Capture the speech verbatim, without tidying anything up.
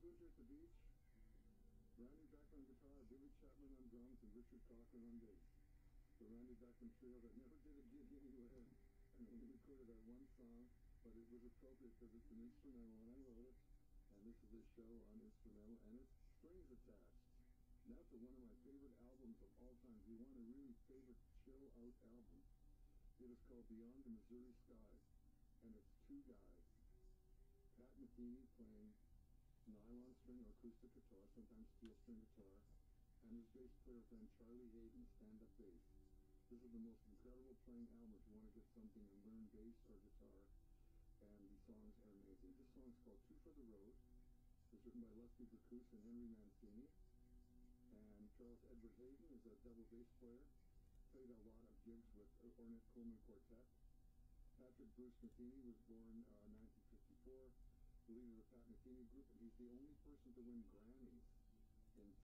Winter at the Beach, Randy Beck on guitar, Billy Chapman on drums, and Richard Cochran on bass. The Randy Beckman trio that never did a gig anywhere and only recorded that one song, but it was appropriate because it's an instrumental and I wrote it. And this is a show on instrumental and it's strings attached. Now to one of my favorite albums of all time. If you want a really favorite chill out album, it is called Beyond the Missouri Sky, and it's two guys. Pat Metheny playing nylon string or acoustic guitar, sometimes steel string guitar, and his bass player friend Charlie Hayden, stand-up bass. This is the most incredible playing album if you want to get something and learn bass or guitar, and the songs are amazing. This song is called Two for the Road. It's written by Leslie Berkus and Henry Mancini, and Charles Edward Hayden is a double bass player, played a lot of gigs with Ornette Coleman Quartet. Patrick Bruce Metheny was born uh, nineteen fifty-four, the leader of the Pat Metheny Group, and he's the